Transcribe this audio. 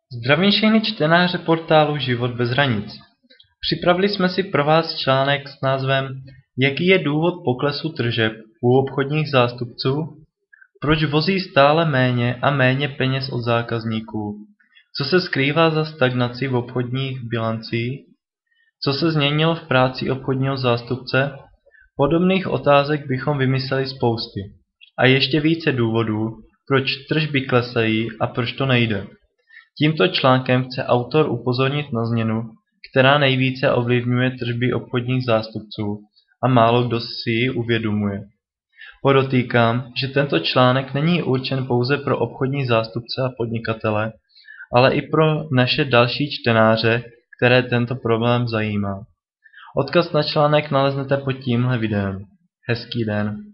Zdravím všechny čtenáře portálu Život bez hranic. Připravili jsme si pro vás článek s názvem Jaký je důvod poklesu tržeb u obchodních zástupců? Proč vozí stále méně a méně peněz od zákazníků? Co se skrývá za stagnací v obchodních bilancích? Co se změnilo v práci obchodního zástupce? Podobných otázek bychom vymysleli spousty. A ještě více důvodů, proč tržby klesají a proč to nejde. Tímto článkem chce autor upozornit na změnu, která nejvíce ovlivňuje tržby obchodních zástupců a málo kdo si ji uvědomuje. Podotýkám, že tento článek není určen pouze pro obchodní zástupce a podnikatele, ale i pro naše další čtenáře, které tento problém zajímá. Odkaz na článek naleznete pod tímhle videem. Hezký den.